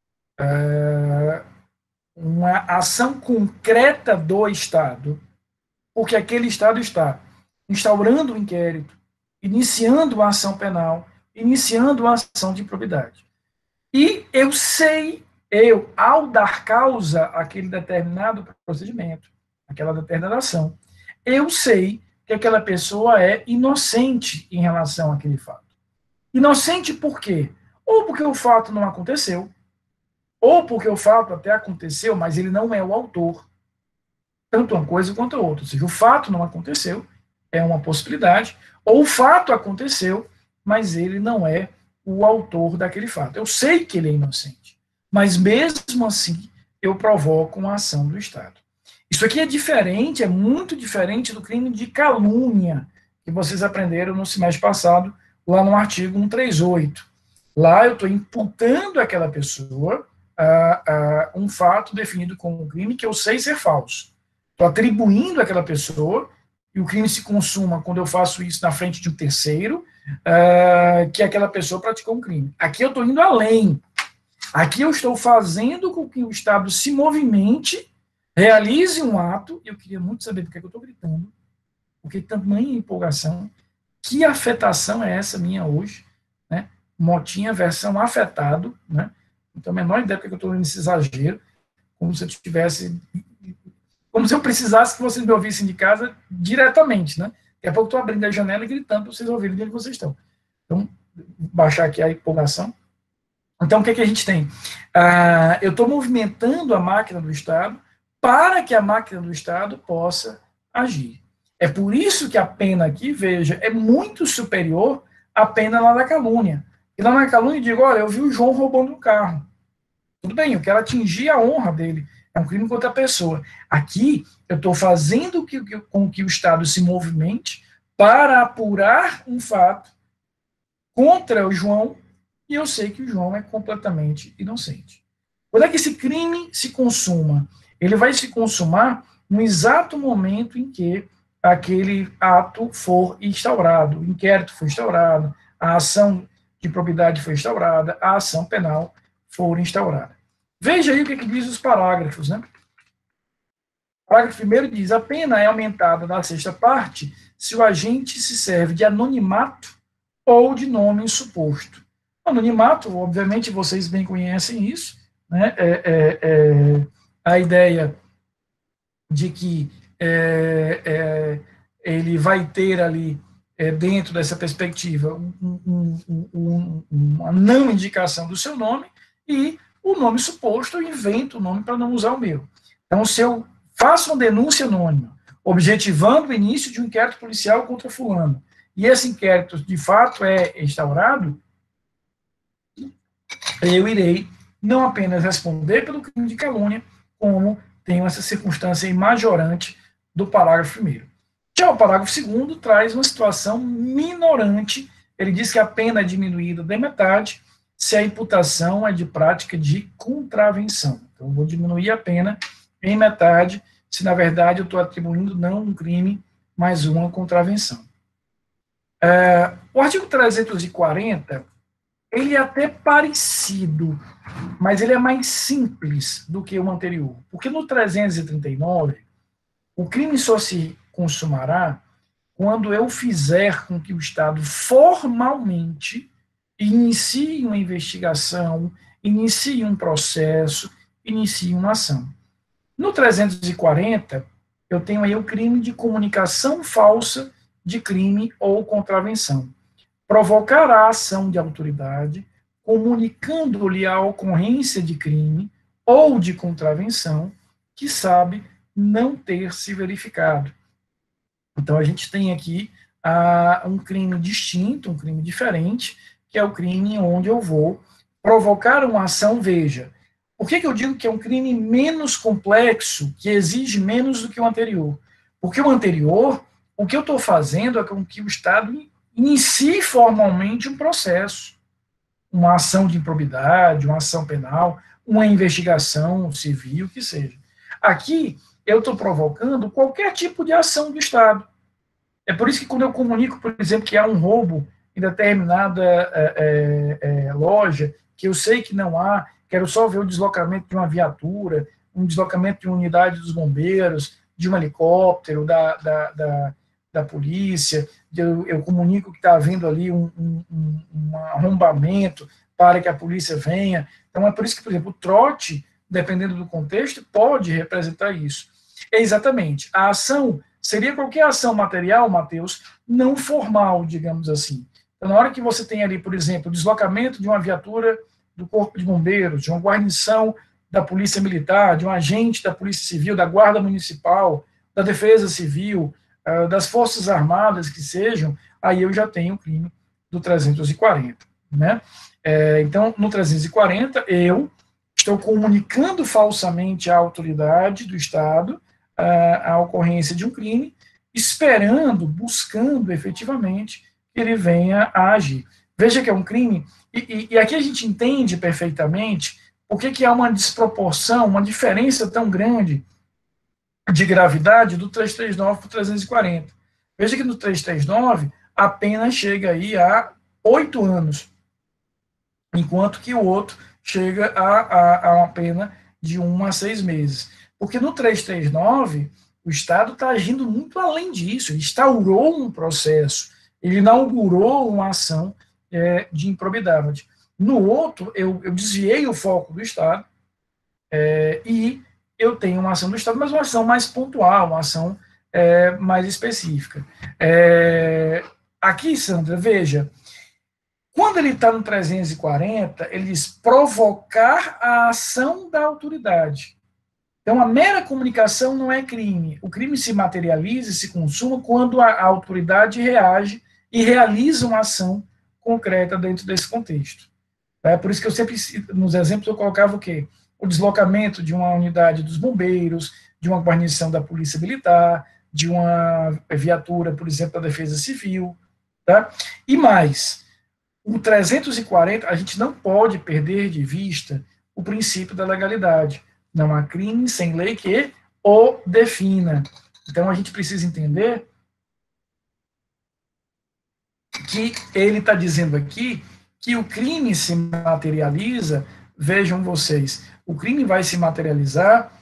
uma ação concreta do Estado, porque aquele Estado está instaurando um inquérito, iniciando uma ação penal, iniciando uma ação de improbidade. E eu sei, ao dar causa àquele determinado procedimento, àquela determinada ação, eu sei que aquela pessoa é inocente em relação àquele fato. Inocente por quê? Ou porque o fato não aconteceu, ou porque o fato até aconteceu, mas ele não é o autor. Tanto uma coisa quanto a outra. Ou seja, o fato não aconteceu, é uma possibilidade, ou o fato aconteceu, mas ele não é o autor daquele fato. Eu sei que ele é inocente, mas mesmo assim eu provoco uma ação do Estado. Isso aqui é diferente, é muito diferente do crime de calúnia, que vocês aprenderam no semestre passado, lá no artigo 138. Lá eu estou imputando àquela pessoa um fato definido como um crime que eu sei ser falso. Estou atribuindo àquela pessoa, e o crime se consuma quando eu faço isso na frente de um terceiro, que aquela pessoa praticou um crime. Aqui eu estou indo além. Aqui eu estou fazendo com que o Estado se movimente, realize um ato, e eu queria muito saber por que eu estou gritando, porque tamanha empolgação, que afetação é essa minha hoje, né? Motinha versão afetado, né? Então, a menor ideia porque eu estou nesse exagero, como se eu tivesse, como se eu precisasse que vocês me ouvissem de casa diretamente, né? Daqui a pouco eu estou abrindo a janela e gritando para vocês ouvirem de onde vocês estão. Então, baixar aqui a empolgação. Então, o que a gente tem? Eu estou movimentando a máquina do Estado para que a máquina do Estado possa agir. É por isso que a pena aqui, veja, é muito superior à pena lá da calúnia. E lá na calúnia eu digo, olha, eu vi o João roubando um carro. Tudo bem, eu quero atingir a honra dele. É um crime contra a pessoa. Aqui, eu estou fazendo com que o Estado se movimente para apurar um fato contra o João, e eu sei que o João é completamente inocente. Quando é que esse crime se consuma? Ele vai se consumar no exato momento em que aquele ato for instaurado, o inquérito for instaurado, a ação de propriedade foi instaurada, a ação penal for instaurada. Veja aí o que diz os parágrafos, né? O parágrafo primeiro diz: a pena é aumentada na sexta parte se o agente se serve de anonimato ou de nome suposto. Anonimato, obviamente, vocês bem conhecem isso, né, a ideia de que ele vai ter ali, dentro dessa perspectiva, uma não indicação do seu nome, e o nome suposto, eu invento o nome para não usar o meu. Então, se eu faço uma denúncia anônima, objetivando o início de um inquérito policial contra fulano, e esse inquérito, de fato, é instaurado, eu irei não apenas responder pelo crime de calúnia, como tenho essa circunstância majorante do parágrafo 1º. Já o parágrafo 2º traz uma situação minorante. Ele diz que a pena é diminuída da metade se a imputação é de prática de contravenção. Então, eu vou diminuir a pena em metade se, na verdade, eu estou atribuindo não um crime, mas uma contravenção. O artigo 340, ele é até parecido, mas ele é mais simples do que o anterior. Porque no 339, o crime só se consumará quando eu fizer com que o Estado formalmente inicie uma investigação, inicie um processo, inicie uma ação. No 340, eu tenho aí o crime de comunicação falsa de crime ou contravenção. Provocar a ação de autoridade, comunicando-lhe a ocorrência de crime ou de contravenção que sabe não ter se verificado. Então, a gente tem aqui um crime distinto, um crime diferente, que é o crime onde eu vou provocar uma ação. Veja, por que eu digo que é um crime menos complexo, que exige menos do que o anterior? Porque o anterior, o que eu estou fazendo é com que o Estado inicie formalmente um processo, uma ação de improbidade, uma ação penal, uma investigação civil, que seja. Aqui, eu estou provocando qualquer tipo de ação do Estado. É por isso que quando eu comunico, por exemplo, que há um roubo em determinada loja, que eu sei que não há, quero só ver o deslocamento de uma viatura, um deslocamento de uma unidade dos bombeiros, de um helicóptero, da polícia, eu comunico que está havendo ali um arrombamento para que a polícia venha. Então, é por isso que, por exemplo, o trote, dependendo do contexto, pode representar isso. Exatamente. A ação seria qualquer ação material, Matheus, não formal, digamos assim. Então, na hora que você tem ali, por exemplo, o deslocamento de uma viatura do Corpo de Bombeiros, de uma guarnição da Polícia Militar, de um agente da Polícia Civil, da Guarda Municipal, da Defesa Civil, das Forças Armadas, que sejam, aí eu já tenho o crime do 340. Né? Então, no 340, eu estou comunicando falsamente à autoridade do Estado a ocorrência de um crime, esperando, buscando efetivamente que ele venha a agir. Veja que é um crime, e aqui a gente entende perfeitamente por que há uma desproporção, uma diferença tão grande de gravidade do 339 para o 340. Veja que no 339 a pena chega aí a 8 anos, enquanto que o outro chega a uma pena de 1 a 6 meses. Porque no 339, o Estado está agindo muito além disso, ele instaurou um processo, ele inaugurou uma ação de improbidade. No outro, eu desviei o foco do Estado e eu tenho uma ação do Estado, mas uma ação mais pontual, uma ação mais específica. Aqui, Sandra, veja, quando ele está no 340, ele diz provocar a ação da autoridade. Então, a mera comunicação não é crime. O crime se materializa e se consuma quando a autoridade reage e realiza uma ação concreta dentro desse contexto. É por isso que eu sempre, nos exemplos, eu colocava o quê? O deslocamento de uma unidade dos bombeiros, de uma guarnição da Polícia Militar, de uma viatura, por exemplo, da Defesa Civil. Tá? E mais, o 340, a gente não pode perder de vista o princípio da legalidade. Não há crime sem lei que o defina. Então, a gente precisa entender que ele está dizendo aqui que o crime se materializa, vejam vocês, o crime vai se materializar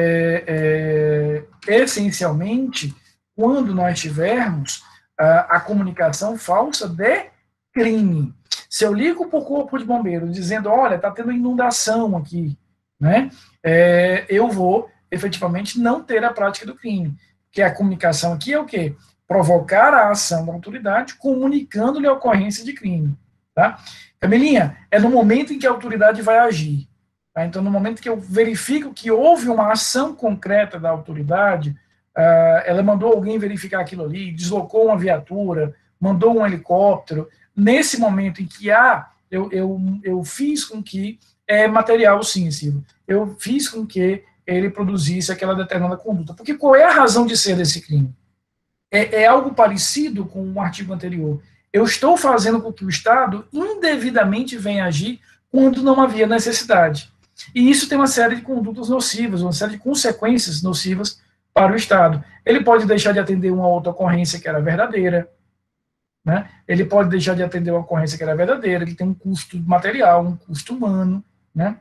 essencialmente quando nós tivermos a comunicação falsa de crime. Se eu ligo para o Corpo de Bombeiros dizendo, olha, está tendo inundação aqui, né, eu vou efetivamente não ter a prática do crime. Que a comunicação aqui é o quê? Provocar a ação da autoridade comunicando-lhe a ocorrência de crime. Tá? Camilinha, é no momento em que a autoridade vai agir. Tá? Então, no momento que eu verifico que houve uma ação concreta da autoridade, ela mandou alguém verificar aquilo ali, deslocou uma viatura, mandou um helicóptero. Nesse momento em que eu fiz com que material, sim, Silvio. Eu fiz com que ele produzisse aquela determinada conduta. Porque qual é a razão de ser desse crime? É algo parecido com o artigo anterior. Eu estou fazendo com que o Estado indevidamente venha agir quando não havia necessidade. E isso tem uma série de condutas nocivas, uma série de consequências nocivas para o Estado. Ele pode deixar de atender uma outra ocorrência que era verdadeira, né? Ele pode deixar de atender uma ocorrência que era verdadeira, que tem um custo material, um custo humano, né?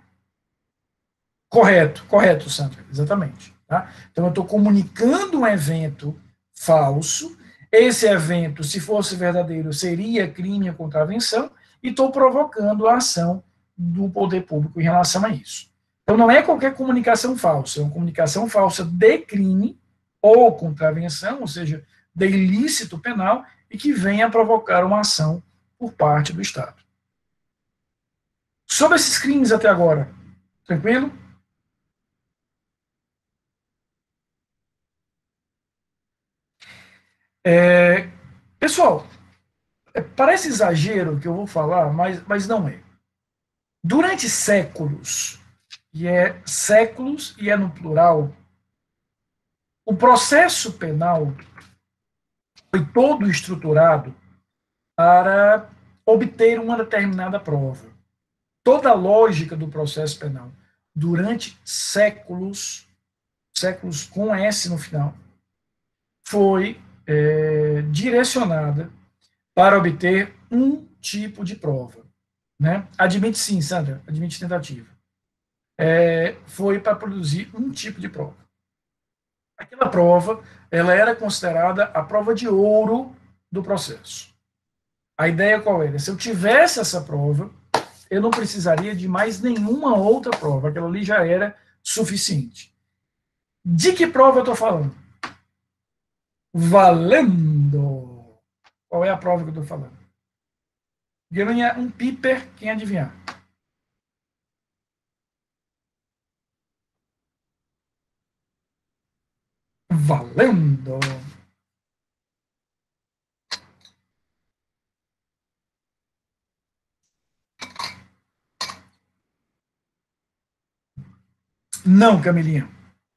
Correto, Sandra, exatamente. Tá? Então, eu estou comunicando um evento falso, esse evento, se fosse verdadeiro, seria crime ou contravenção, e estou provocando a ação do poder público em relação a isso. Então, não é qualquer comunicação falsa, é uma comunicação falsa de crime ou contravenção, ou seja, de ilícito penal, e que venha provocar uma ação por parte do Estado. Sobre esses crimes até agora, tranquilo? Pessoal, parece exagero que eu vou falar, mas não é. Durante séculos, e é séculos e é no plural, o processo penal foi todo estruturado para obter uma determinada prova. Toda a lógica do processo penal, durante séculos, séculos com S no final, foi direcionada para obter um tipo de prova. Né? Admite sim, Sandra, admite tentativa. Foi para produzir um tipo de prova. Aquela prova, ela era considerada a prova de ouro do processo. A ideia qual era? Se eu tivesse essa prova, eu não precisaria de mais nenhuma outra prova. Aquela ali já era suficiente. De que prova eu estou falando? Valendo! Qual é a prova que eu estou falando? Ganha um piper, quem adivinhar? Valendo! Não, Camilinha.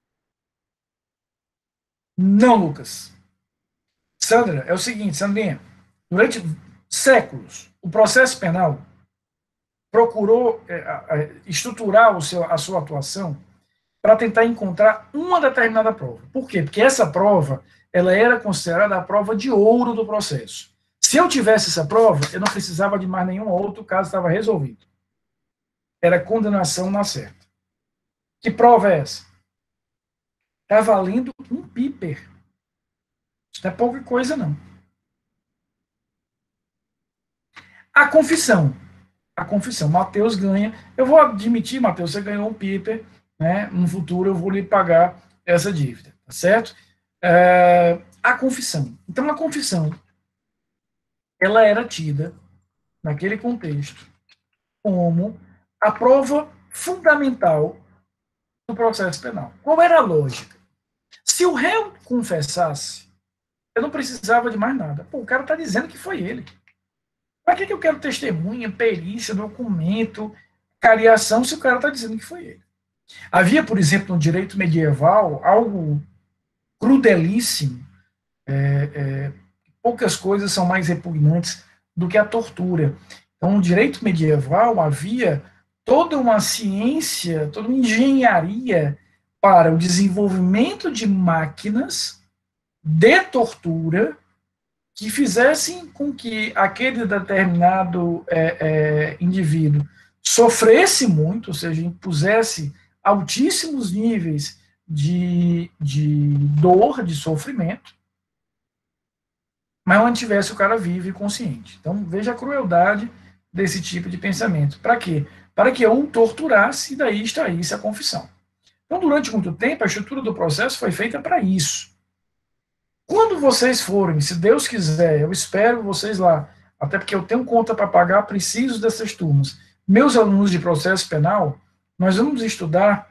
Não, Lucas. Sandra, é o seguinte, Sandrinha. Durante séculos, o processo penal procurou estruturar a sua atuação para tentar encontrar uma determinada prova. Por quê? Porque essa prova ela era considerada a prova de ouro do processo. Se eu tivesse essa prova, eu não precisava de mais nenhum outro, o caso estava resolvido. Era condenação na certa. Que prova é essa? Está valendo um piper. Isso não é pouca coisa, não. A confissão. A confissão. Mateus ganha. Eu vou admitir, Mateus, você ganhou um piper, né? No futuro eu vou lhe pagar essa dívida, tá certo? A confissão. Então, a confissão, ela era tida, naquele contexto, como a prova fundamental do processo penal. Qual era a lógica? Se o réu confessasse, eu não precisava de mais nada. Pô, o cara está dizendo que foi ele. Para que eu quero testemunha, perícia, documento, cariação, se o cara está dizendo que foi ele? Havia, por exemplo, no direito medieval, algo crudelíssimo. Poucas coisas são mais repugnantes do que a tortura. Então, no direito medieval, havia toda uma ciência, toda uma engenharia para o desenvolvimento de máquinas de tortura que fizessem com que aquele determinado indivíduo sofresse muito, ou seja, impusesse altíssimos níveis de dor, de sofrimento, mas mantivesse o cara vivo e consciente. Então, veja a crueldade desse tipo de pensamento. Para quê? para que eu o torturasse e daí extraísse a confissão. Então, durante muito tempo, a estrutura do processo foi feita para isso. Quando vocês forem, se Deus quiser, eu espero vocês lá, até porque eu tenho conta para pagar, preciso dessas turmas. Meus alunos de processo penal, nós vamos estudar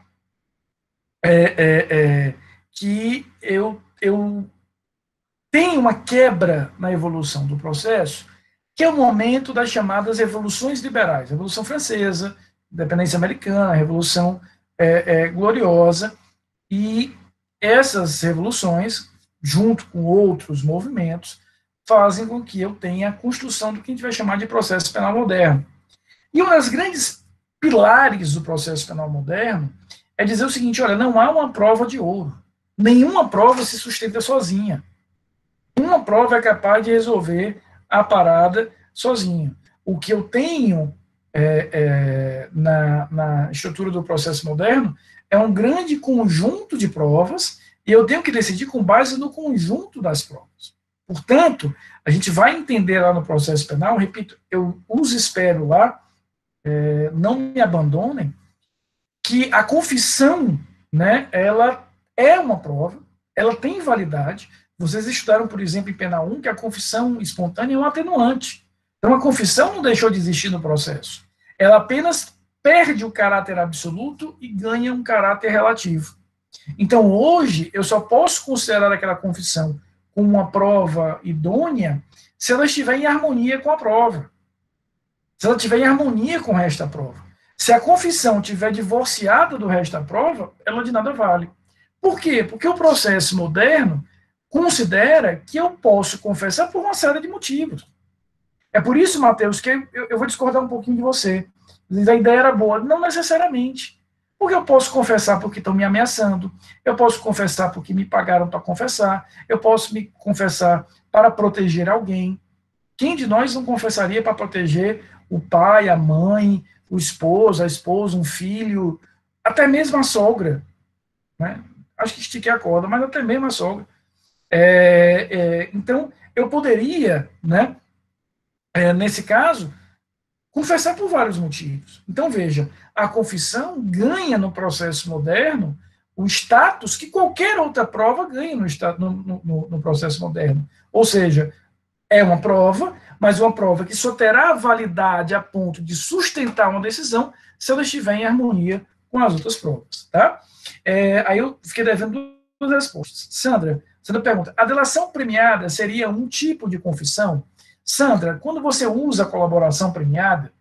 que eu tenho uma quebra na evolução do processo, que é o momento das chamadas revoluções liberais. Revolução Francesa, Independência Americana, Revolução Gloriosa, e essas revoluções, junto com outros movimentos, fazem com que eu tenha a construção do que a gente vai chamar de processo penal moderno. E um dos grandes pilares do processo penal moderno é dizer o seguinte: olha, não há uma prova de ouro. Nenhuma prova se sustenta sozinha. Nenhuma prova é capaz de resolver a parada sozinha. O que eu tenho na estrutura do processo moderno é um grande conjunto de provas e eu tenho que decidir com base no conjunto das provas. Portanto, a gente vai entender lá no processo penal, repito, eu os espero lá, não me abandonem, que a confissão, né, ela é uma prova, ela tem validade. Vocês estudaram, por exemplo, em Pena 1, que a confissão espontânea é um atenuante. Então, a confissão não deixou de existir no processo. Ela apenas perde o caráter absoluto e ganha um caráter relativo. Então, hoje, eu só posso considerar aquela confissão como uma prova idônea se ela estiver em harmonia com a prova. Se ela estiver em harmonia com o resto da prova. Se a confissão estiver divorciada do resto da prova, ela de nada vale. Por quê? Porque o processo moderno considera que eu posso confessar por uma série de motivos. É por isso, Mateus, que eu vou discordar um pouquinho de você. A ideia era boa. Não necessariamente. Porque eu posso confessar porque estão me ameaçando, eu posso confessar porque me pagaram para confessar, eu posso me confessar para proteger alguém. Quem de nós não confessaria para proteger o pai, a mãe, o esposo, a esposa, um filho, até mesmo a sogra? Né? Acho que estiquei a corda, mas até mesmo a sogra. Então, eu poderia, né, nesse caso, confessar por vários motivos. Então, veja, a confissão ganha no processo moderno o status que qualquer outra prova ganha no processo moderno. Ou seja, é uma prova, mas uma prova que só terá validade a ponto de sustentar uma decisão se ela estiver em harmonia com as outras provas. Tá? Aí eu fiquei devendo duas respostas. Sandra pergunta, a delação premiada seria um tipo de confissão? Sandra, quando você usa a colaboração premiada,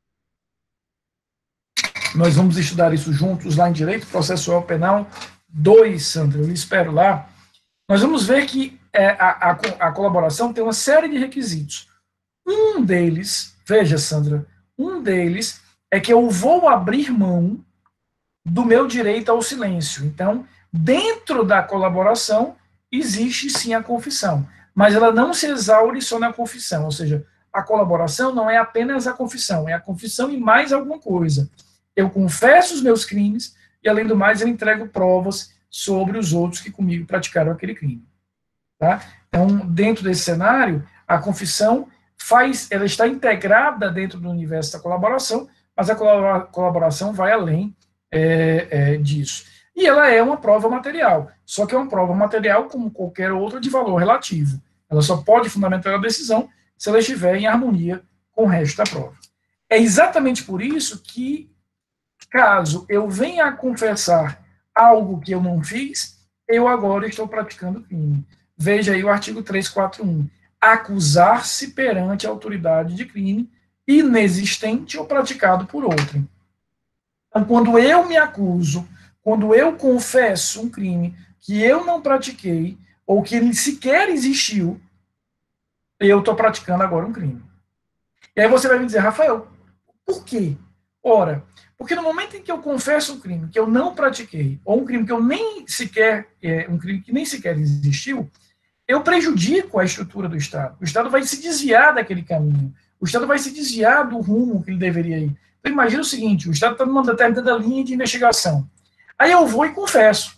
nós vamos estudar isso juntos lá em Direito Processual Penal 2, Sandra, eu espero lá. Nós vamos ver que a colaboração tem uma série de requisitos. Um deles, veja, Sandra, um deles é que eu vou abrir mão do meu direito ao silêncio. Então, dentro da colaboração, existe sim a confissão, mas ela não se exaure só na confissão, ou seja, a colaboração não é apenas a confissão, é a confissão e mais alguma coisa. Eu confesso os meus crimes e, além do mais, eu entrego provas sobre os outros que comigo praticaram aquele crime. Tá? Então, dentro desse cenário, a confissão ela está integrada dentro do universo da colaboração, mas a colaboração vai além disso. E ela é uma prova material, só que é uma prova material como qualquer outra de valor relativo. Ela só pode fundamentar a decisão se ela estiver em harmonia com o resto da prova. É exatamente por isso que, caso eu venha a confessar algo que eu não fiz, eu agora estou praticando crime. Veja aí o artigo 341. Acusar-se perante a autoridade de crime inexistente ou praticado por outrem. Então, quando eu me acuso, quando eu confesso um crime que eu não pratiquei, ou que ele sequer existiu, eu estou praticando agora um crime. E aí você vai me dizer, Rafael, por quê? Ora, porque no momento em que eu confesso um crime que eu não pratiquei, ou um crime que eu nem sequer, um crime que nem sequer existiu, eu prejudico a estrutura do Estado. O Estado vai se desviar daquele caminho. O Estado vai se desviar do rumo que ele deveria ir. Então, imagina o seguinte, o Estado está numa determinada linha de investigação. Aí eu vou e confesso.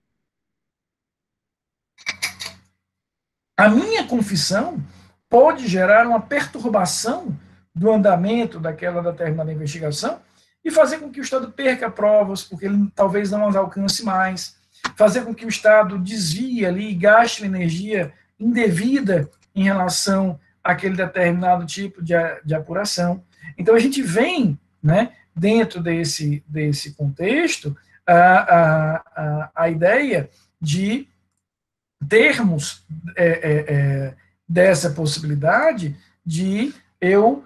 A minha confissão pode gerar uma perturbação do andamento daquela determinada investigação e fazer com que o Estado perca provas, porque ele talvez não as alcance mais, fazer com que o Estado desvie ali, gaste energia indevida em relação àquele determinado tipo de apuração. Então, a gente vem, né, dentro desse contexto, a ideia de termos dessa possibilidade de eu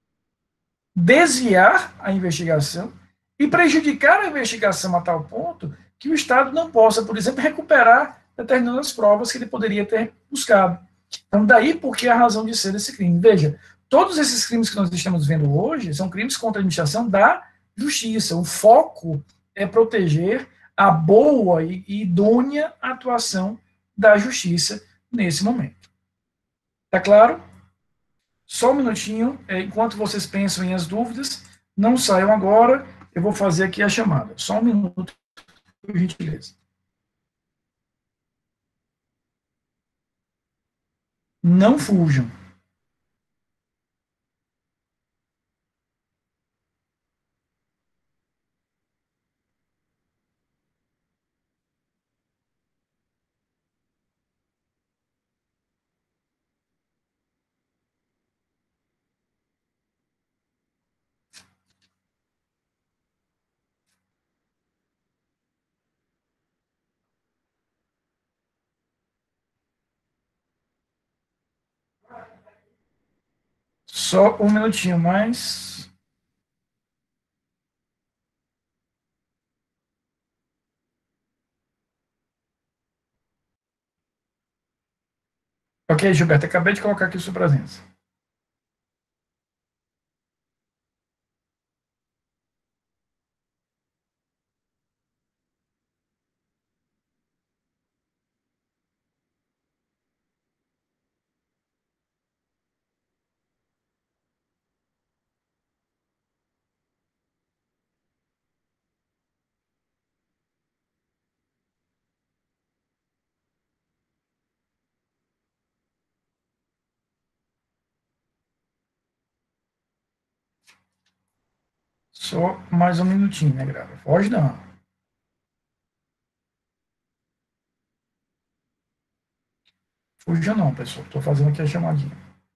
desviar a investigação e prejudicar a investigação a tal ponto que o Estado não possa, por exemplo, recuperar determinadas provas que ele poderia ter buscado. Então, daí porque a razão de ser desse crime. Veja, todos esses crimes que nós estamos vendo hoje são crimes contra a administração da justiça. O foco é proteger a boa e idônea atuação da justiça nesse momento. Tá claro? Só um minutinho, enquanto vocês pensam em as dúvidas, não saiam agora, eu vou fazer aqui a chamada. Só um minuto, por gentileza. Não fujam. Só um minutinho mais. Ok, Gilberto, acabei de colocar aqui sua presença. Só mais um minutinho, né, Grava? Pode não. Fuja não, pessoal. Estou fazendo aqui a chamadinha.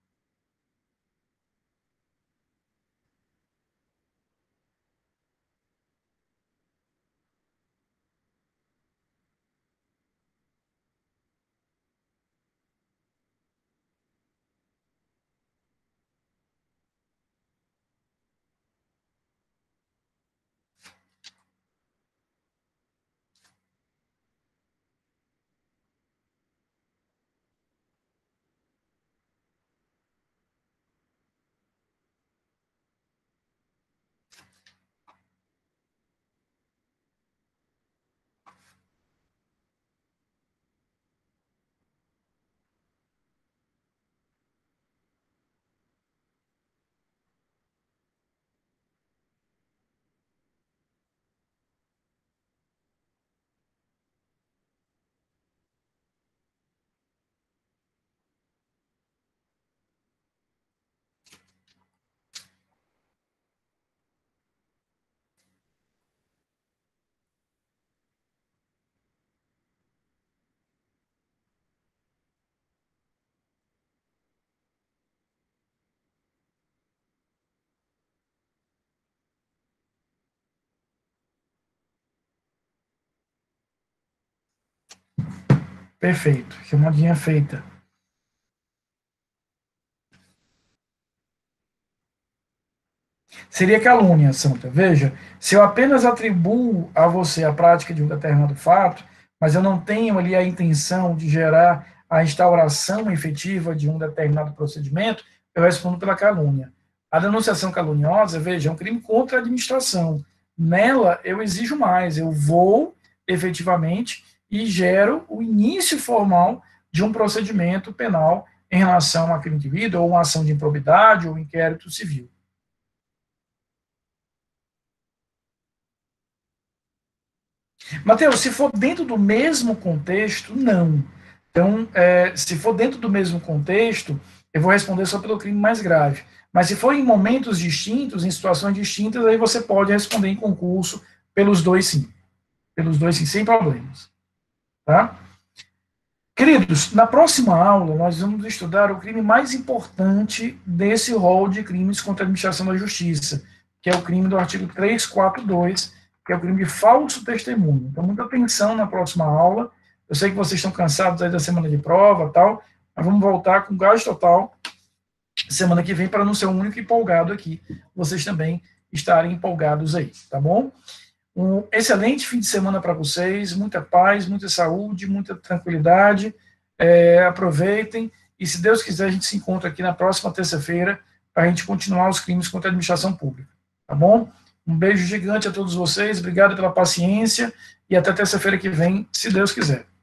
Perfeito. Chamadinha feita. Seria calúnia, Santa. Veja, se eu apenas atribuo a você a prática de um determinado fato, mas eu não tenho ali a intenção de gerar a instauração efetiva de um determinado procedimento, eu respondo pela calúnia. A denunciação caluniosa, veja, é um crime contra a administração. Nela, eu exijo mais, eu vou efetivamente e gero o início formal de um procedimento penal em relação àquele indivíduo, ou uma ação de improbidade, ou um inquérito civil. Mateus, se for dentro do mesmo contexto, não. Então, se for dentro do mesmo contexto, eu vou responder só pelo crime mais grave. Mas se for em momentos distintos, em situações distintas, aí você pode responder em concurso pelos dois sim. Pelos dois sim, sem problemas. Tá? Queridos, na próxima aula nós vamos estudar o crime mais importante desse rol de crimes contra a administração da justiça, que é o crime do artigo 342, que é o crime de falso testemunho. Então, muita atenção na próxima aula. Eu sei que vocês estão cansados aí da semana de prova e tal, mas vamos voltar com gás total semana que vem para não ser o único empolgado aqui, vocês também estarem empolgados aí, tá bom? Um excelente fim de semana para vocês, muita paz, muita saúde, muita tranquilidade, aproveitem, e se Deus quiser a gente se encontra aqui na próxima terça-feira para a gente continuar os crimes contra a administração pública, tá bom? Um beijo gigante a todos vocês, obrigado pela paciência, e até terça-feira que vem, se Deus quiser.